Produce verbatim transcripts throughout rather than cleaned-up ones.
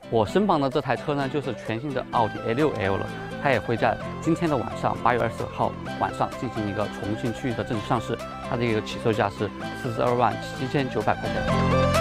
我身旁的这台车呢，就是全新的奥迪 A 六 L 了，它也会在今天的晚上，八月二十号晚上进行一个重庆区域的正式上市，它的一个起售价是四十二万七千九百块钱。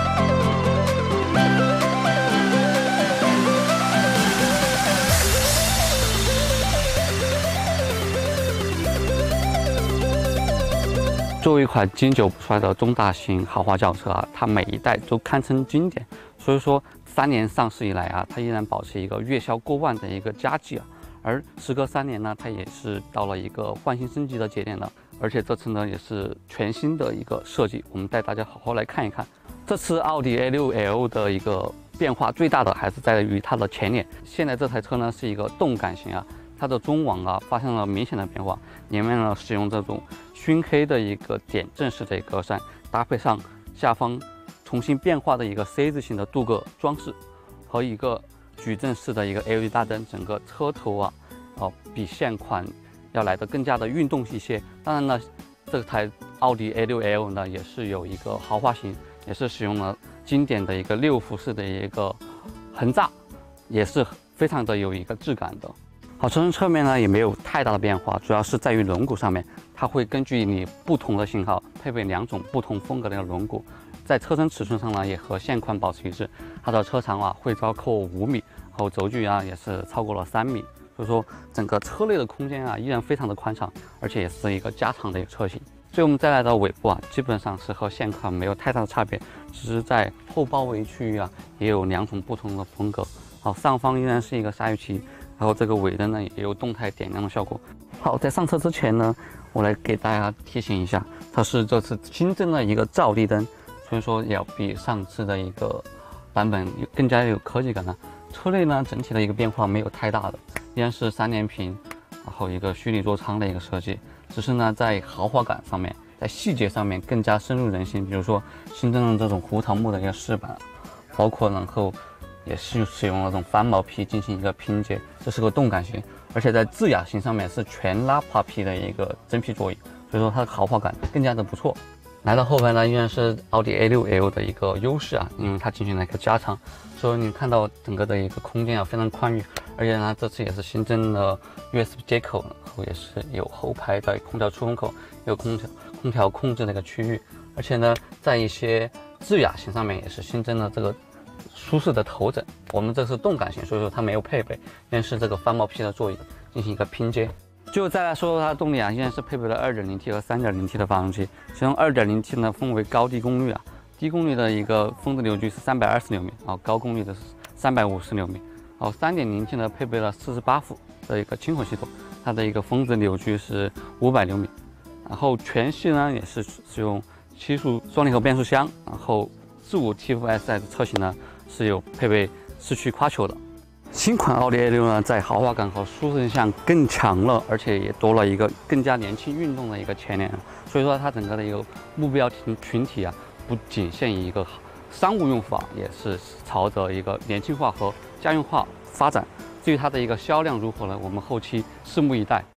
作为一款经久不衰的中大型豪华轿车啊，它每一代都堪称经典。所以说，三年上市以来啊，它依然保持一个月销过万的一个佳绩啊。而时隔三年呢，它也是到了一个换新升级的节点了。而且这次呢，也是全新的一个设计，我们带大家好好来看一看。这次奥迪 A 六 L 的一个变化最大的还是在于它的前脸。现在这台车呢是一个动感型啊。 它的中网啊发生了明显的变化，里面呢使用这种熏黑的一个点阵式的一个格栅，搭配上下方重新变化的一个 C 字形的镀铬装饰和一个矩阵式的一个 L E D 大灯，整个车头啊，哦比现款要来的更加的运动一些。当然呢，这台奥迪 A 六 L 呢也是有一个豪华型，也是使用了经典的一个六辐式的一个横栅，也是非常的有一个质感的。 好，车身侧面呢也没有太大的变化，主要是在于轮毂上面，它会根据你不同的型号配备两种不同风格的一个轮毂。在车身尺寸上呢，也和现款保持一致，它的车长啊会超过五米，然后轴距啊也是超过了三米，所以说整个车内的空间啊依然非常的宽敞，而且也是一个加长的一个车型。所以我们再来到尾部啊，基本上是和现款没有太大的差别，只是在后包围区域啊也有两种不同的风格。好，上方依然是一个鲨鱼鳍。 然后这个尾灯呢也有动态点亮的效果。好，在上车之前呢，我来给大家提醒一下，它是这次新增了一个照例灯，所以说也要比上次的一个版本更加有科技感了。车内呢整体的一个变化没有太大的，依然是三连屏，然后一个虚拟座舱的一个设计，只是呢在豪华感上面，在细节上面更加深入人心。比如说新增了这种胡桃木的一个饰板，包括然后。 也是使用了这种翻毛皮进行一个拼接，这是个动感型，而且在智雅型上面是全拉帕皮的一个真皮座椅，所以说它的豪华感更加的不错。来到后排呢，依然是奥迪 A 六 L 的一个优势啊，因为它进行了一个加长，所以你看到整个的一个空间啊非常宽裕，而且呢这次也是新增了 U S B 接口，然后也是有后排的空调出风口，有空调空调控制的一个区域，而且呢在一些智雅型上面也是新增了这个。 舒适的头枕，我们这是动感型，所以说它没有配备，依然是这个翻毛皮的座椅进行一个拼接。就再来说说它的动力啊，依然是配备了 二点零 T 和 三点零 T 的发动机，其中 二点零 T 呢分为高低功率啊，低功率的一个峰值扭矩是三百二十牛米，然后高功率的是三百五十牛米，然后 三点零 T 呢配备了四十八伏的一个轻混系统，它的一个峰值扭矩是五百牛米，然后全系呢也是使用七速双离合变速箱，然后 四五 T F S I 的车型呢是有配备四驱夸球的。新款奥迪 A 六呢，在豪华感和舒适性上更强了，而且也多了一个更加年轻运动的一个前脸，所以说它整个的一个目标群群体啊，不仅限于一个商务用户啊，也是朝着一个年轻化和家用化发展。至于它的一个销量如何呢？我们后期拭目以待。